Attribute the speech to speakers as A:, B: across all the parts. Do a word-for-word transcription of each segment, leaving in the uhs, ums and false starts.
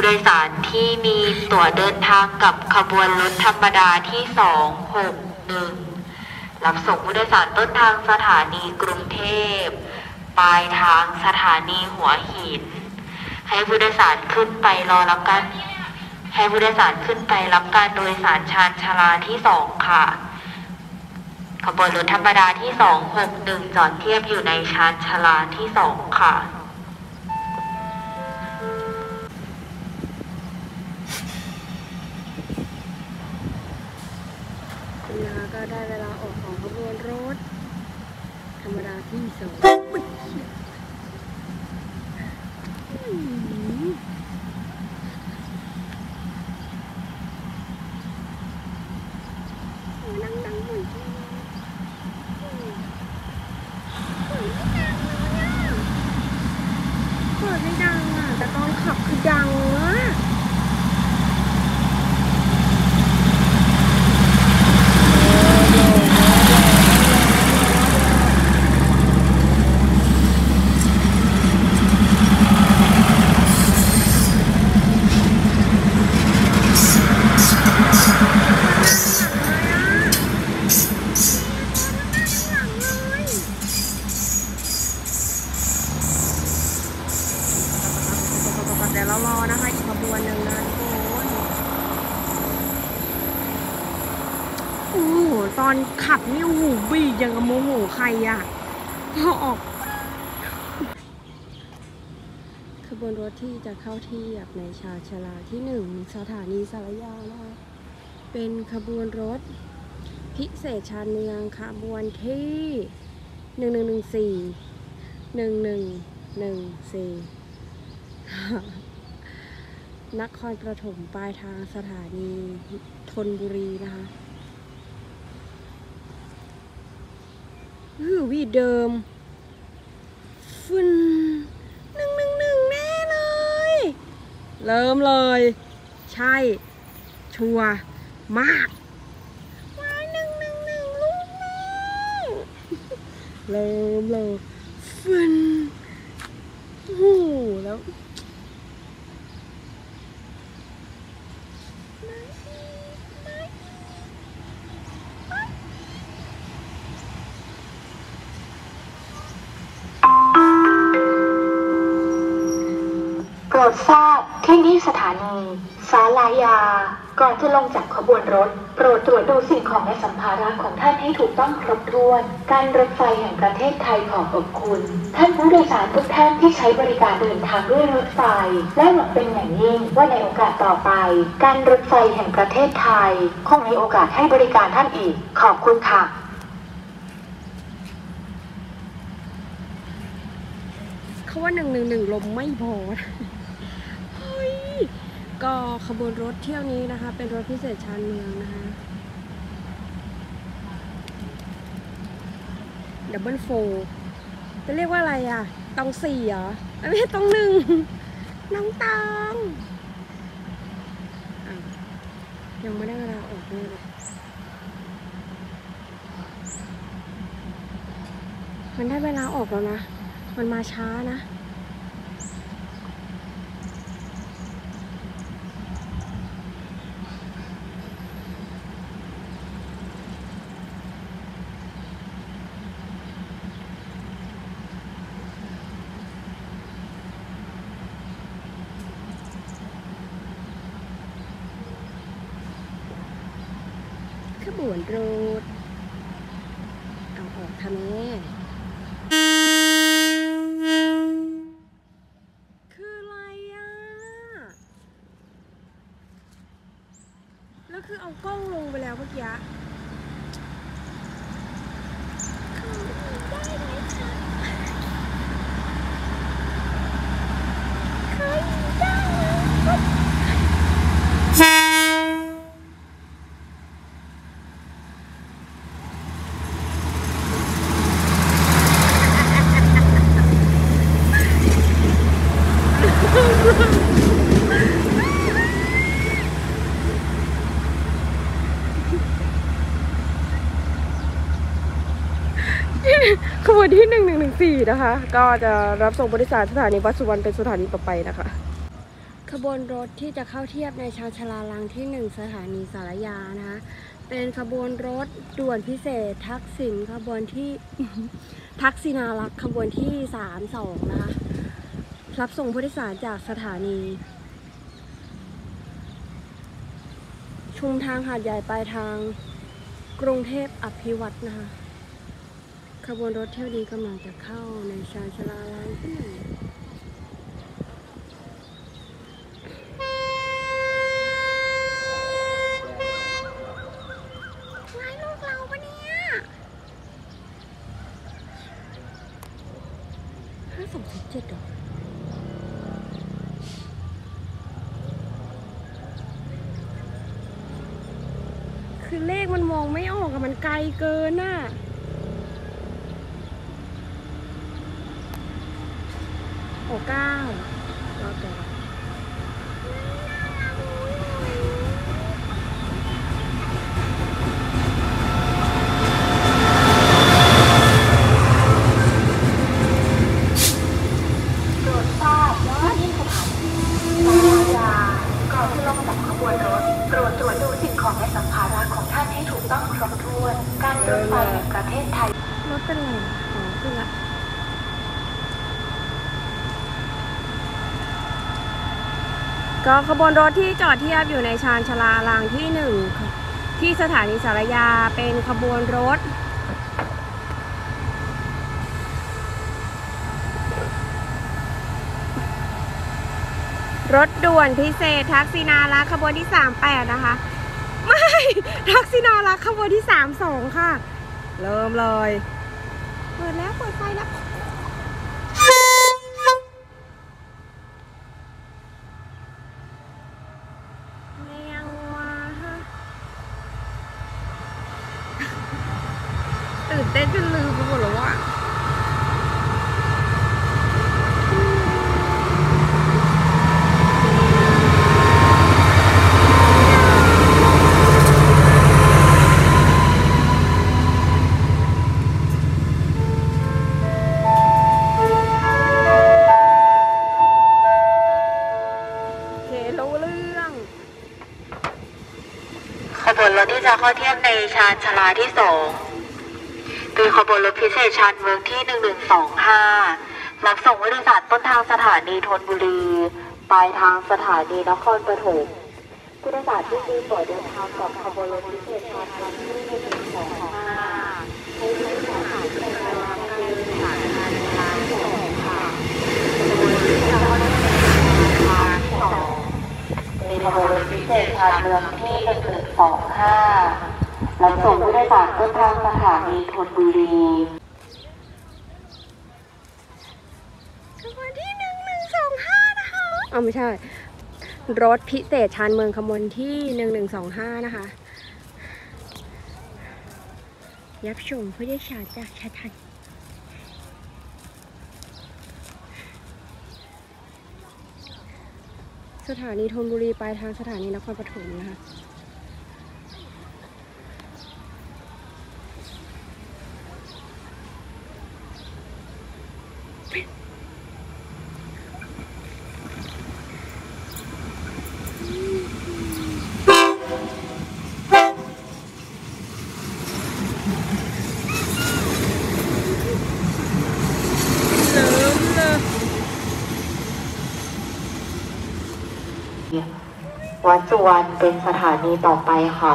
A: โดยสารที่มีตั๋วเดินทางกับขบวนรถธรรมดาที่สองหกหนึ่งรับส่งผู้โดยสารต้นทางสถานีกรุงเทพปลายทางสถานีหัวหินให้ผู้โดยสารขึ้นไปรอรับการให้ผู้โดยสารขึ้นไปรับการโดยสารชานชาลาที่สองค่ะขบวนรถธรรมดาที่สองหกหนึ่งจอดเทียบอยู่ในชานชาลาที่สองค่ะ
B: แล้วก็ได้เวลาออกของขบวนรถธรรมดาที่สองดังๆหน่อยเปิดไม่ดังอ่ะแต่ตอนขับคือดังอ่ะเดี๋ยวเรารอนะคะอีกขบวนหนึ่งนะทุกคนโอ้โหตอนขับนี่โอ้โหบีบยังกับโมโหใครอ่ะพอออกขบวนรถที่จะเข้าเทียบในชานชาลาที่หนึ่งสถานีสารยานะคะเป็นขบวนรถพิเศษชานเมืองขบวนที่หนึ่งหนึ่งหนึ่งสี่หนึ่งหนึ่งหนึ่งสี่นครปฐมปลายทางสถานีธนบุรีนะคะอือวีเดิมฟึนหนึ่งหนึ่งหนึ่งแน่เลยเริ่มเลยใช่ชัวร์มากว้ายหนึ่งหนึ่งหนึ่งลูกแม่เริ่มเลยฟึนโอ้โหแล้ว
A: โปรดทราบที่นี่สถานีศาลายาก่อนจะลงจากขบวนรถโปรดตรวจดูสิ่งของและสัมภาระของท่านให้ถูกต้องครบถ้วนการรถไฟแห่งประเทศไทยขอขอบคุณท่านผู้โดยสารทุกท่านที่ใช้บริการเดินทางด้วยรถไฟและหวังเป็นอย่างยิ่งว่าในโอกาสต่อไปการรถไฟแห่งประเทศไทยคงมีโอกาสให้บริการท่านอีกขอบคุณค่ะ
B: เขาว่าหนึ่งหนึ่งหนึ่งลมไม่พอเฮ้ยก็ขบวนรถเที่ยวนี้นะคะเป็นรถพิเศษชานเมืองนะคะดับเบิลโฟร์จะเรียกว่าอะไรอ่ะตองสี่เหรอไม่ใช่ตองหนึ่งน้องตองอ่ะยังไม่ได้เวลาออกเลยมันได้เวลาออกแล้วนะมันมาช้านะขบวนรถเอาออกทำไงคืออะไรอ่ะแล้วคือเอากล้องลงไปแล้วเมื่อกี้ได้ไหมคะเคยได้ขบวนที่หนึ่งหนึ่งหนึ่งสี่นะคะก็จะรับส่งผู้โดยสารสถานีวัดสุวรรณเป็นสถานีต่อไปนะคะขขบวนรถที่จะเข้าเทียบในชานชาลาลังที่หนึ่งสถานีสารยานะคะเป็นขบวนรถด่วนพิเศษทักษิณขบวนที่ ทักษิณารักษ์ขบวนที่สามสองนะคะรับส่งผู้โดยสารจากสถานีชุมทางหาดใหญ่ปลายทางกรุงเทพอภิวัตรนะคะขบวนรถเที่ยวนี้กำลังจะเข้าในชานชาลาลังที่หนึ่งสองสิบเจ็ดหรอคือเลขมันมองไม่ออกอะมันไกลเกินน่ะโอ้เก้ารอตัวรถเป็นไรอ๋อขึ้นละก็ขบวนรถที่จอดเทียบอยู่ในชานชาลารางที่หนึ่งที่สถานีสารยาเป็นขบวนรถรถด่วนพิเศษทักษิณารักษ์ขบวนที่สามแปดนะคะไม่ทักษิณารักษ์ขบวนที่สามสองค่ะเริ่มเลยเปิดแล้วเปิดไฟแล้วแมงมาฮะตื่นเต้นจนลืมไปหมดแล้วอ่ะ
A: ขบวนรถที่จะเข้าเทียบในชานชาลาที่สองเป็นขบวนรถพิเศษชานเมืองที่หนึ่งหนึ่งสองห้ารับส่งผู้โดยสารต้นทางสถานีธนบุรีปลายทางสถานีนครปฐมผู้โดยสารที่มีตั๋วเดินทางกับขบวนรถพิเศษชานเมืองที่หนึ่งหนึ่งสองห้าให้ใช้สถานีในเวลาการสถานีชานที่สองค่ะขบวนรถที่จะเข้าเทียบในชานที่สองเป็นขบวนรถพิเศษชานเมืองที่หนึ่งหนึ่งสองห้ารับส่งผู้โดยสารต้นทางสถานีธนบุรี
B: ขบวนที่หนึ่งหนึ่งสองห้านะคะอ๋อไม่ใช่รถพิเศษชานเมืองขบวนที่หนึ่งหนึ่งสองห้านะคะรับส่งผู้โดยสารจากชาทันสถานีธนบุรีปลายทางสถานีนครปฐมนะคะ
A: วัดสุวรรณเป็นสถานีต่อไปค่ะ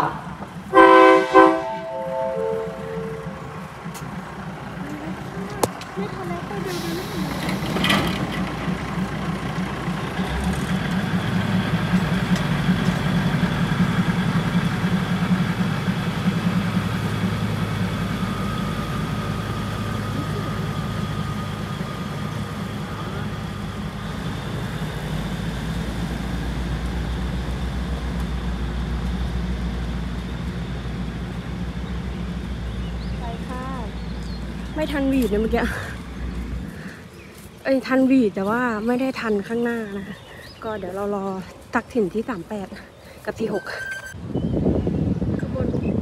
B: ไม่ทันวีดนะเมื่อกี้เอ้ยทันวีดแต่ว่าไม่ได้ทันข้างหน้านะคะก็เดี๋ยวเรารอตักถิ่นที่สามแปดกับที่หกขบวน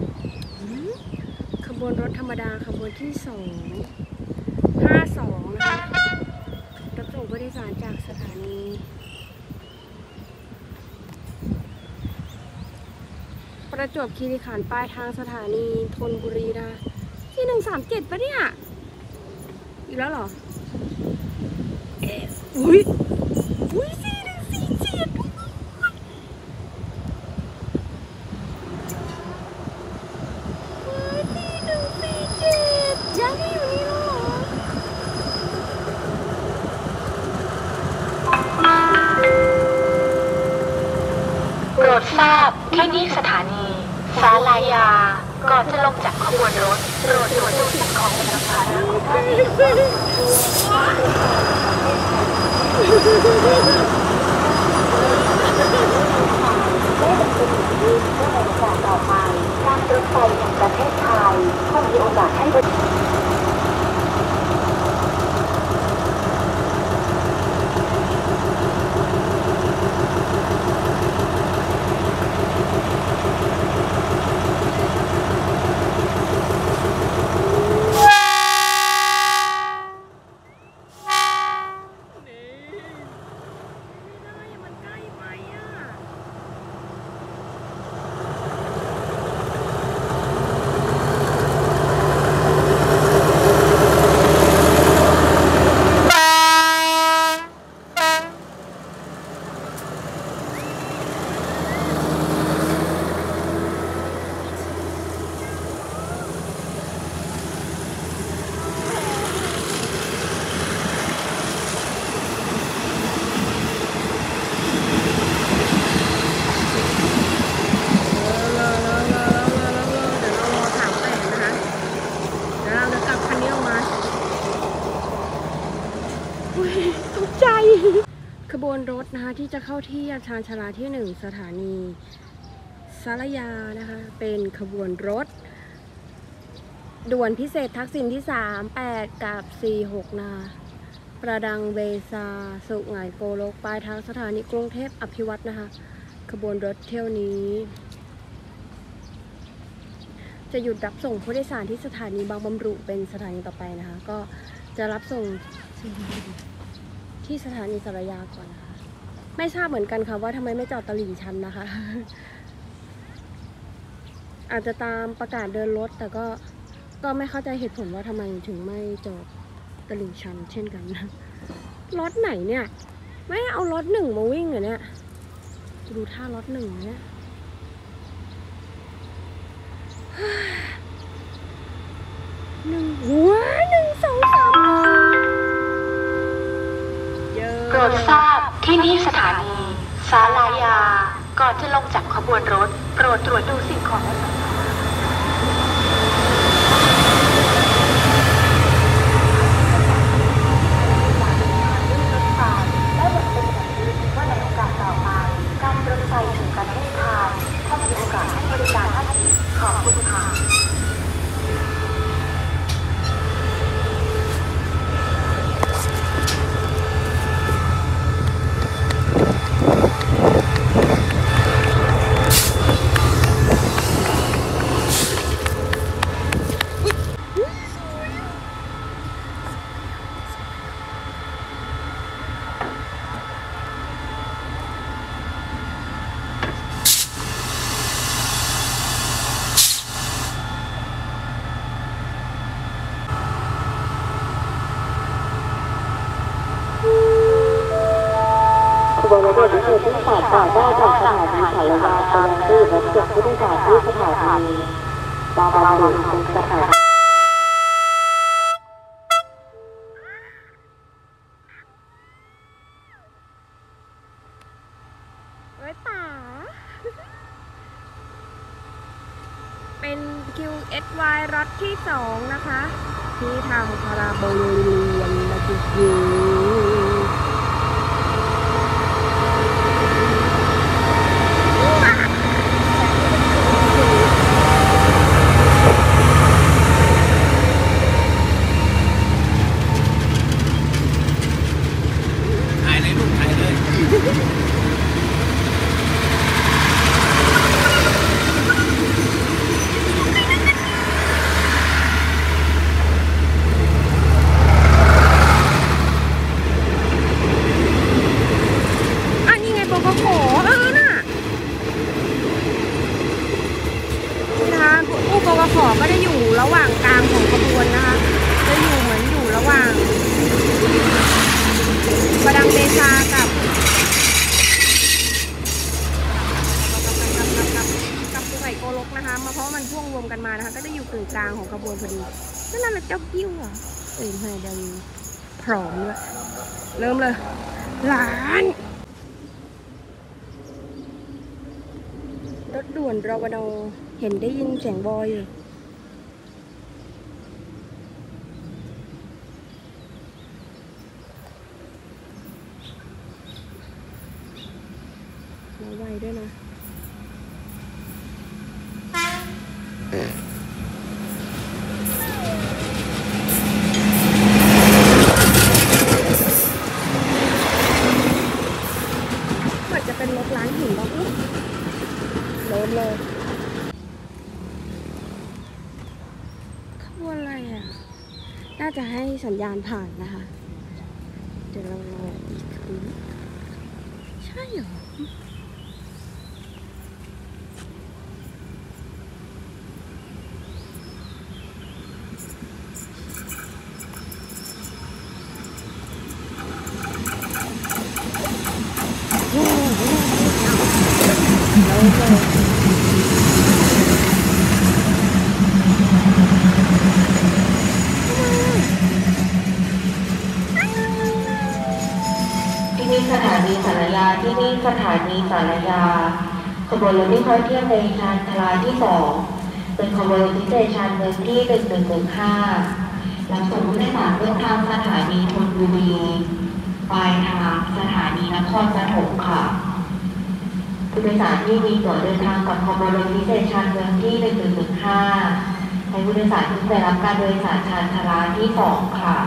B: ขบวนรถธรรมดาขบวนที่สองห้าสองนะคะรับส่งผู้โดยสารจากสถานีประจวบคีรีขันธ์ปลายทางสถานีธนบุรีนะที่หนึ่งสามเจ็ดปะเนี่ยอีกแล้วเหรอเอ๊ะอุ้ยอุ้ยสี่หนึ่งสี่เจ็ดยังไม่อยู่นี่หรอ
A: โปรดทราบที่นี่สถานีศาลายาก่อนจะลงจากขบวนรถโปรดตรวจดูสิ่งของในกระเป๋าของท่านในการต่อไปการรถไฟแห่งประเทศไทยคงมีโอกาสให้บริขบวนรถนะคะที่จะเข้าที่ชานชาลาที่หนึ่งสถานีศาลายานะคะเป็นขบวนรถด่วนพิเศษทักษิณที่สาม แปดกับสี่หกนาประดังเบซาสุไหงโกลกปลายทางสถานีกรุงเทพอภิวัตน์นะคะขบวนรถเที่ยวนี้จะหยุดรับส่งผู้โดยสารที่สถานีบางบำรุเป็นสถานีต่อไปนะคะก็จะรับส่งที่สถานีศาลายาก่อนนะคะไม่ทราบเหมือนกันค่ะว่าทำไมไม่จอดตลิ่งชันนะคะ อาจจะตามประกาศเดินรถแต่ก็ก็ไม่เข้าใจเหตุผลว่าทำไมถึงไม่จอดตลิ่งชันเช่นกันนะรถไหนเนี่ยไม่เอารถหนึ่งมาวิ่งเหรอเนี่ยดูท่ารถหนึ่งเนี่ยหนึ่งหัวหนึ่งสองสามโปรดทราบที่นี่สถานีศาลายาก่อนจะลงจากขบวนรถโปรดตรวจดูสิ่งของและสัมภาระและหวังเป็นอย่างยิ่งว่าในโอกาสต่อไปการรถไฟแห่งประเทศไทยถ้ามีโอกาสให้บริการท่านอีกขอบคุณค่ะขบวนรถพิเศษที่สามต่อได้จากสถานีศาลายาไปยังที่รถเก็บผู้โดยสารที่สถานีบางบำรุเป็นสถานีไว้ป่าเป็น คิว เอส วาย รถที่สองนะคะที่ทำพาราโบลวนมาจุดยู
B: มาเพราะมันพ่วงรวมกันมานะคะก็จะอยู่กึ่งกลางของขบวนพอดีนั่นแหละเจ้ากิ้วอ่ะเอ้ยให้ดังพร้อมด้วยเริ่มเลยหลานรถด่วนรวดเห็นได้ยินเสียงบอยอยู่มาไวด้วยนะเหมือนจะเป็นรถล้างหินบ้างอุ๊ยเริ่มเลยขบวนอะไรอ่ะน่าจะให้สัญญาณผ่านนะคะเดี๋ยวเรารออีกทีใช่เหรอ
A: ที่นี่สถานีสารยาที่นี่สถานีสารยาขบวนรถที่เข้าเทียบในชานชาลาที่สองเป็นขบวนรถพิเศษชานเมืองที่หนึ่งหนึ่งหนึ่งห้ารับส่งผู้โดยสารเดินทางสถานีธนบุรีปลายทางสถานีนครปฐมค่ะผู้โดยสารที่มีตั๋วเดินทางกับขบวนรถพิเศษชานเมืองที่หนึ่งหนึ่งหนึ่งห้าให้ผู้โดยสารที่ไปรับการโดยสารชานชาลาที่สองค่ะ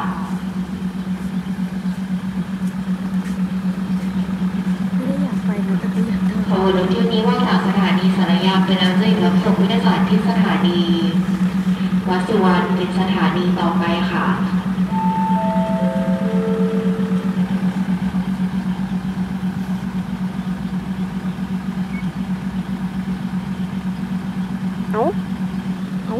A: ขบวนรถเที่ยวนี้ว่างจากสถานีสารยาไปแล้วจะรับส่งผู้โดยสารที่สถานีวัดสุวรรณเป็นสถานีต่อไปค่ะ
B: เอาเอา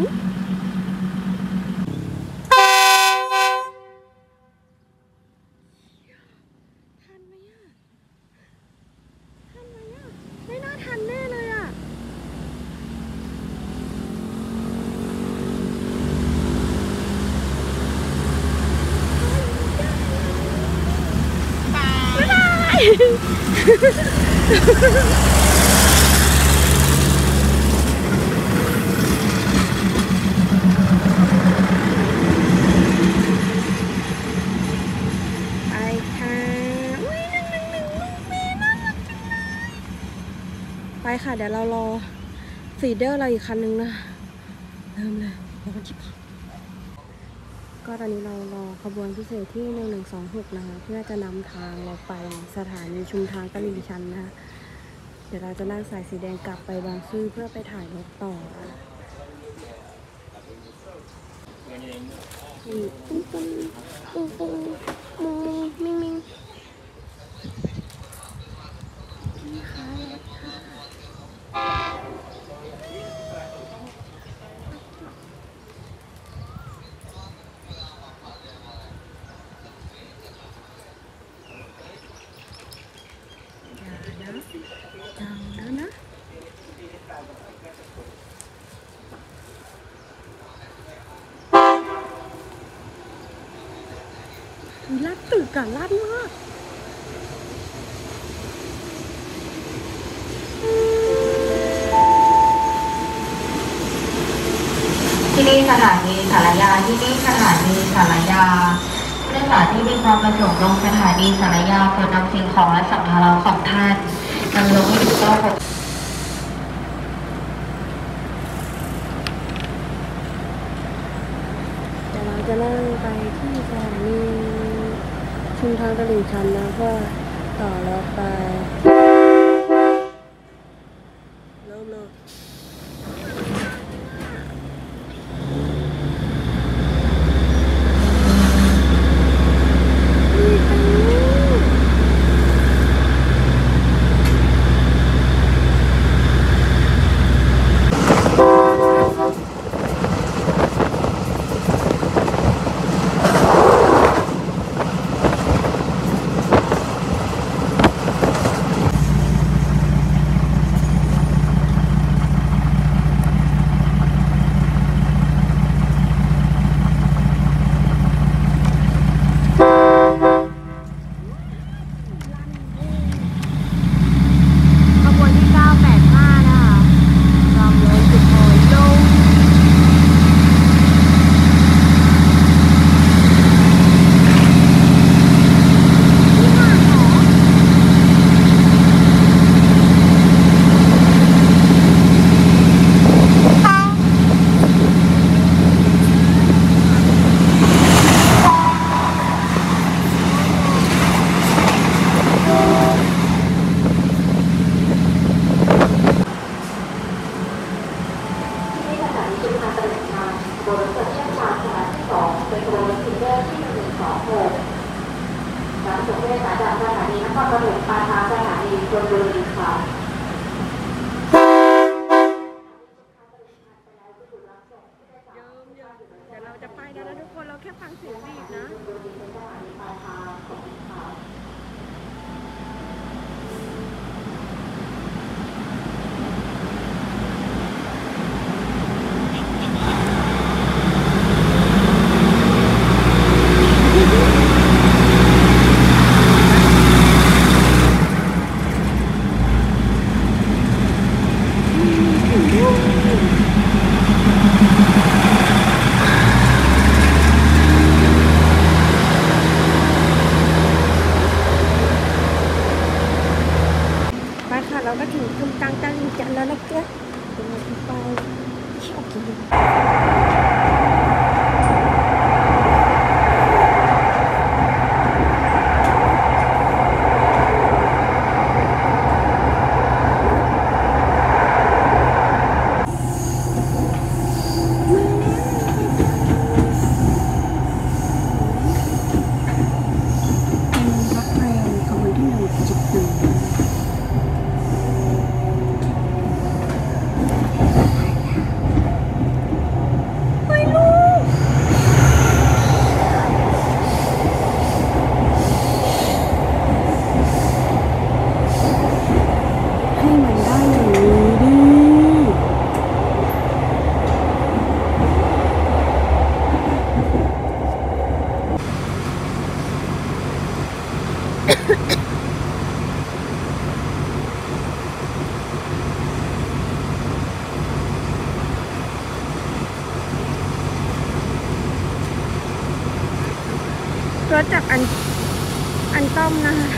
B: ทันไหมอ่ะทันไหมอ่ะไม่น่าทันแน่เลยอ่ะไม่ได้ไปค่ะอุ้ยหนึ่งหนึ่งหนึ่งลูกแม่น่ารักจังเลยไปค่ะเดี๋ยวเรารอฟีเดอร์เราอีกคันนึงนะเริ่มเลยรอกันที่พักก็ตอนนี้เรารอขบวนพิเศษที่หนึ่งหนึ่งสองหกนะคะเพื่อจะนำทางเราไปสถานีชุมทางตลิ่งชันนะคะเดี๋ยวเราจะนั่งสายสีแดงกลับไปบางซื่อเพื่อไปถ่ายรถต่อปุ้งปุ้งปุ้งปุ้งปุ้งมุงมิงมิงนี่ค่ะรถค่ะอย่านะจังแล้วนะลัดตึกอะลัดมาก
A: ที่นี่สถานีสารยาที่นี่สถานีสารยาผู้โดยสารที่มีความประสงค์ลงสถานีสารยาควรนำสิ่งของและสัมภาระของท่านนำลงให้ถูกต้อง
B: เดี๋ยวเราจะนั่งไปที่สถานีชุมทางตลิ่งชันนะเพื่อต่อรถไปเริ่มเลยนกลางตลิ่งจันแล้วนะเจ้าเป็นไงพี่เปาชอบกินรถจากอันอันต้อมนะคะ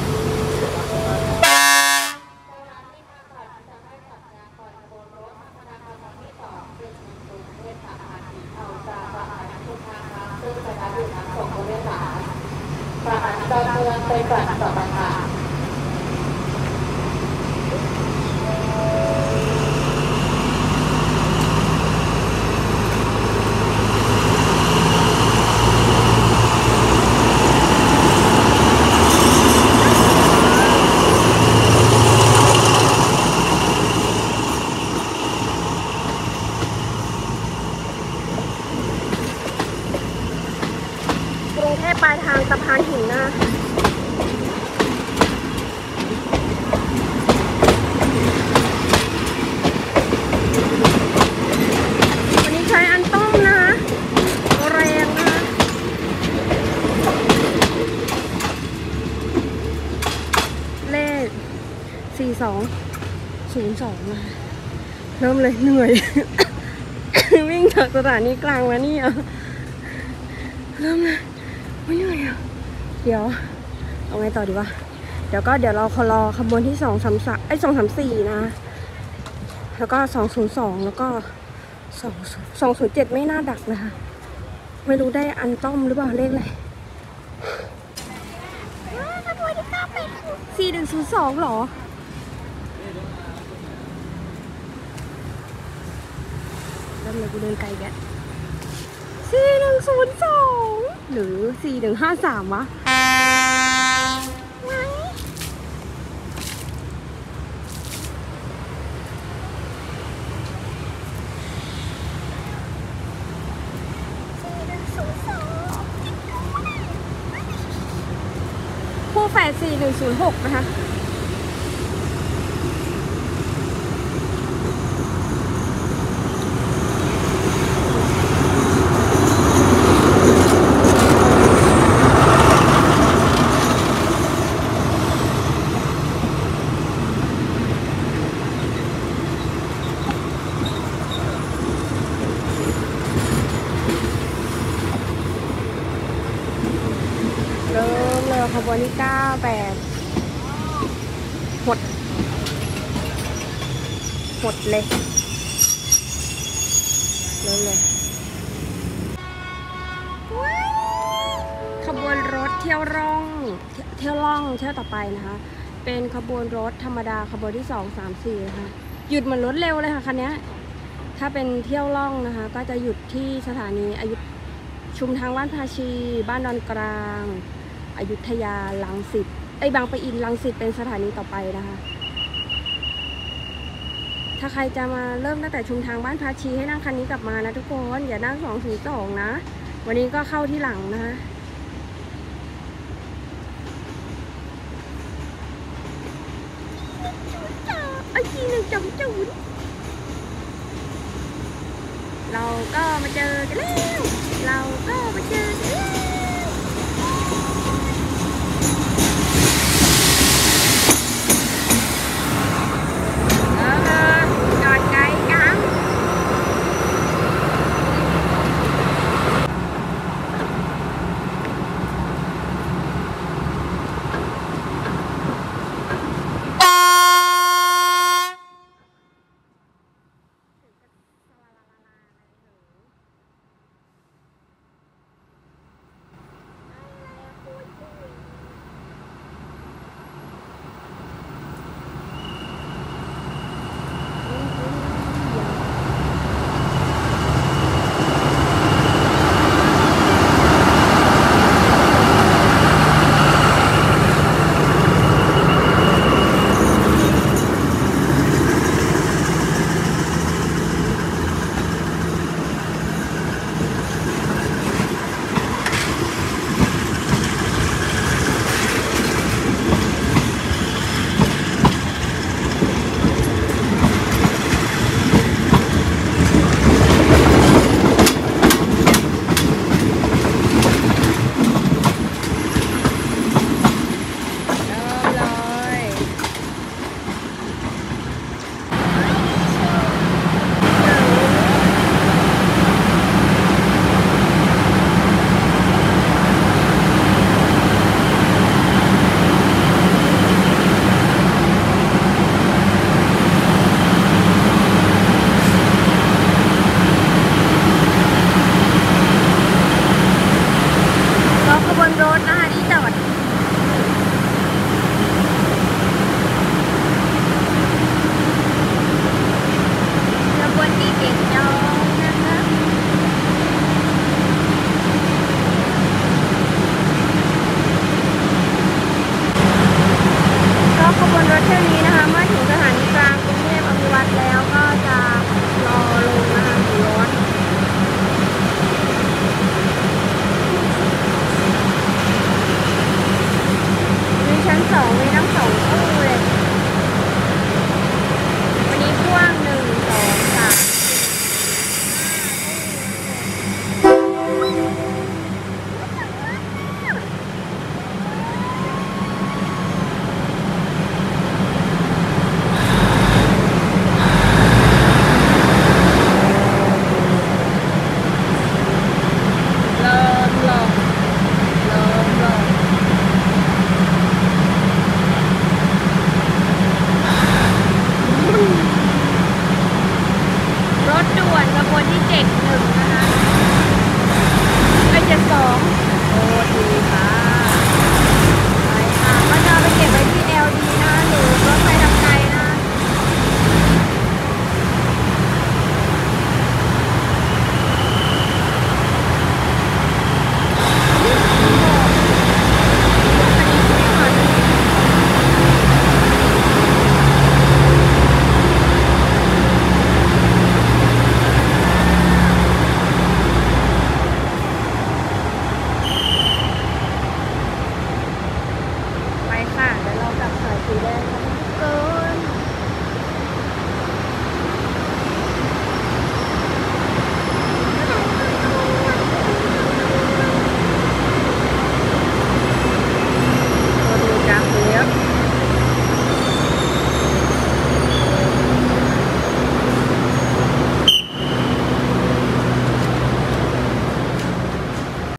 A: ดอนเมืองไปกลับต่อไปค่ะ
B: กรุงเทพปลายทางสะพานหินนะวันนี้ใช้อันต้มนะแรงนะเลขสี่สองศูนย์สองนะเริ่มเลยเหนื่อย วิ่งจากสถานีกลางมานี่อ่ะเริ่มเลยไม่เหนื่อยอ่ะเดี๋ยวเอาไงต่อดีวะเดี๋ยวก็เดี๋ยวเรารอขบวนที่สองสามสามไอ้สองสามสี่นะแล้วก็สองศูนย์สองแล้วก็สองสองศูนย์เจ็ดไม่น่าดักนะคะไม่รู้ได้อันต้อมหรือเปล่าเลขอะไรสี่หนึ่งศูนย์สองหรอเริ่มเลยกูเดินไกลแกสี่หนึ่งศูนย์สองหรือสี่หนึ่งห้าสามวะไหนคู่แฝดสี่หนึ่งศูนย์หกนะคะขบวนที่เก้าแปดหดหดเลยเลยเลยขบวนรถเที่ยวร่องเที่ยวล่องเที่ยวต่อไปนะคะเป็นขบวนรถธรรมดาขบวนที่สองสามสี่นะคะหยุดเหมือนรถเร็วเลยค่ะคันนี้ถ้าเป็นเที่ยวล่องนะคะก็จะหยุดที่สถานีอยุธชุมทางบ้านภาชีบ้านดอนกลางอยุธยารังสิตไอ้บางปะอินรังสิตเป็นสถานีต่อไปนะคะถ้าใครจะมาเริ่มตั้งแต่ชุมทางบ้านภาชีให้นั่งคันนี้กลับมานะทุกคนอย่านั่งสองศูนย์สองนะวันนี้ก็เข้าที่หลังนะคะไอ้ทีหนึ่งจำจุนเราก็มาเจอกันแล้วเราก็มาเจอกันแล้ว